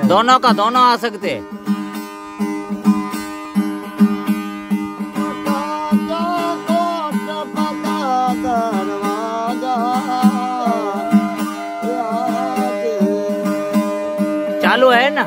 दोनों का दोनों आ सकते। चालू है ना।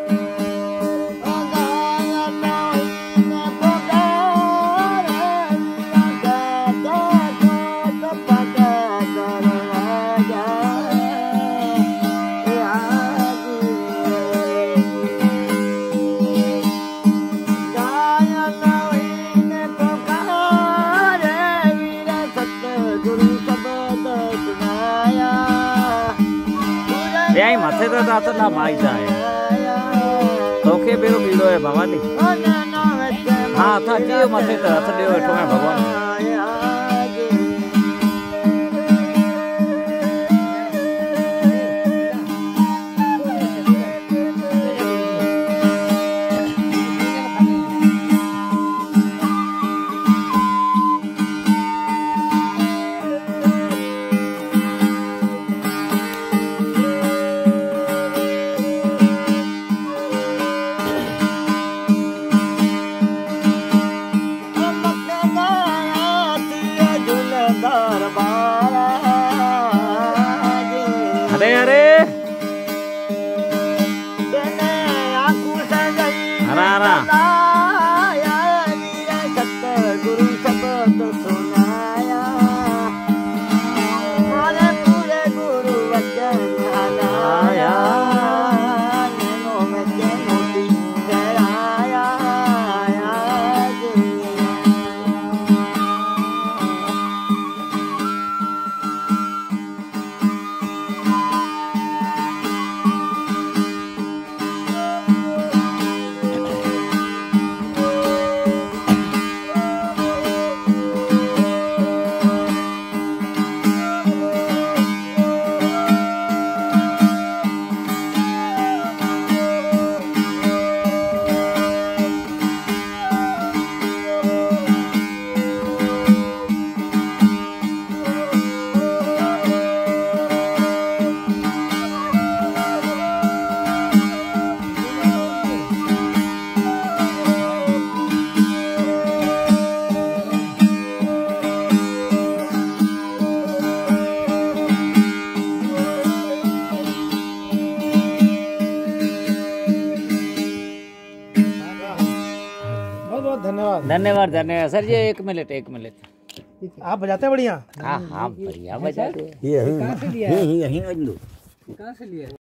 माथे तो दाता ना माई जाए तोखे बेरो बीड़ो है भवानी। हाँ था जियो माथे तो हाथ दियो एठो में भगवान। अरे अरे हरा हरा गुरु शब्द सुनाया हमारे पूरे गुरु वचन आया नैनों में मोती कराया। धन्यवाद धन्यवाद धन्यवाद सर जी। एक मिनट आप बजाते हैं बढ़िया। हाँ हाँ बढ़िया बजाते हैं। ये कहाँ से लिया?